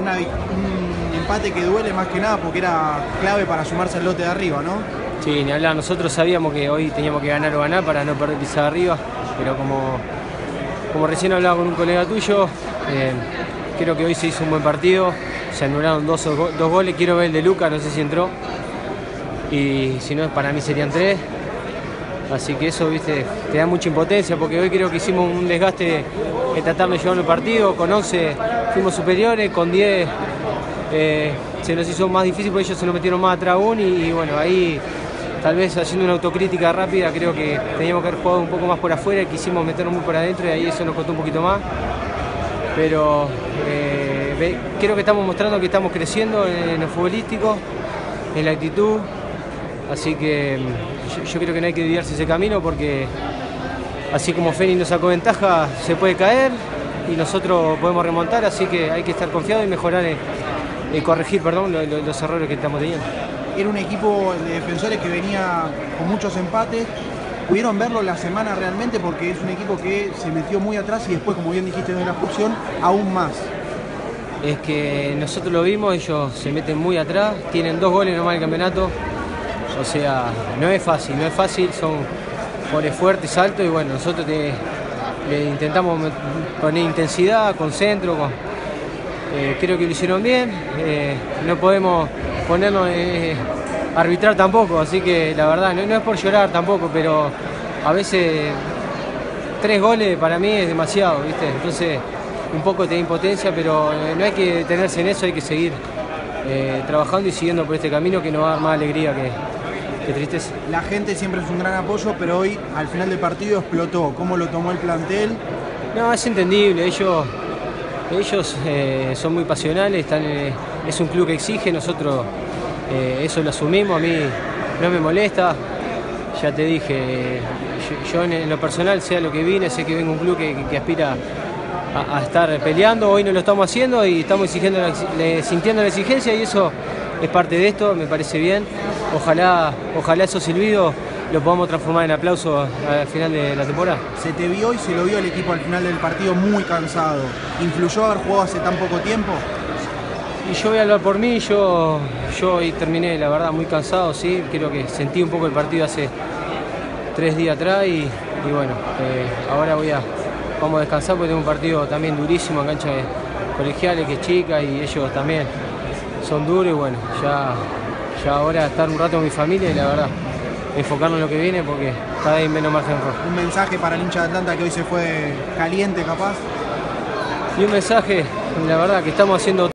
un empate que duele más que nada porque era clave para sumarse al lote de arriba, ¿no? Sí, ni hablar. Nosotros sabíamos que hoy teníamos que ganar o ganar para no perder pisada arriba, pero como recién hablaba con un colega tuyo, creo que hoy se hizo un buen partido. Se anularon dos goles. Quiero ver el de Luca, no sé si entró. Y si no, para mí serían 3. Así que eso, viste, te da mucha impotencia, porque hoy creo que hicimos un desgaste en tratar de llevar el partido. Con 11 fuimos superiores, con 10 se nos hizo más difícil porque ellos se nos metieron más atrás aún. Y bueno, ahí tal vez haciendo una autocrítica rápida, creo que teníamos que haber jugado un poco más por afuera, quisimos meternos muy por adentro y ahí eso nos costó un poquito más. Pero creo que estamos mostrando que estamos creciendo en lo futbolístico, en la actitud. Así que yo creo que no hay que desviarse ese camino, porque así como Fénix nos sacó ventaja, se puede caer y nosotros podemos remontar, así que hay que estar confiados y mejorar, corregir los errores que estamos teniendo. Era un equipo de Defensores que venía con muchos empates. ¿Pudieron verlo la semana realmente? Porque es un equipo que se metió muy atrás y después, como bien dijiste de la expulsión, aún más. Es que nosotros lo vimos, ellos se meten muy atrás, tienen 2 goles nomás en el campeonato. O sea, no es fácil, son jugadores fuertes, altos, y bueno, nosotros le intentamos poner intensidad, con centro, creo que lo hicieron bien. No podemos ponernos a arbitrar tampoco, así que la verdad, no es por llorar tampoco, pero a veces 3 goles para mí es demasiado, ¿viste? Entonces, un poco de impotencia, pero no hay que detenerse en eso, hay que seguir trabajando y siguiendo por este camino que nos va a dar más alegría que tristeza. La gente siempre es un gran apoyo, pero hoy al final del partido explotó. ¿Cómo lo tomó el plantel? No, es entendible, ellos son muy pasionales, es un club que exige, nosotros eso lo asumimos, a mí no me molesta. Ya te dije, yo en lo personal, sea lo que vine, sé que vengo a un club que aspira a estar peleando. Hoy no lo estamos haciendo y estamos sintiendo la exigencia, y eso es parte de esto, me parece bien. Ojalá esos silbidos lo podamos transformar en aplauso al final de la temporada. Se te vio y se lo vio el equipo al final del partido muy cansado. ¿Influyó haber jugado hace tan poco tiempo? Y yo voy a hablar por mí, yo hoy terminé la verdad muy cansado, sí, creo que sentí un poco el partido hace 3 días atrás y bueno, ahora vamos a descansar porque tengo un partido también durísimo en cancha de Colegiales, que es chica, y ellos también son duros, y bueno, ya ahora estar un rato con mi familia y la verdad enfocarnos en lo que viene, porque cada vez menos margen de error. Un mensaje para el hincha de Atlanta que hoy se fue caliente capaz. Y un mensaje, la verdad, que estamos haciendo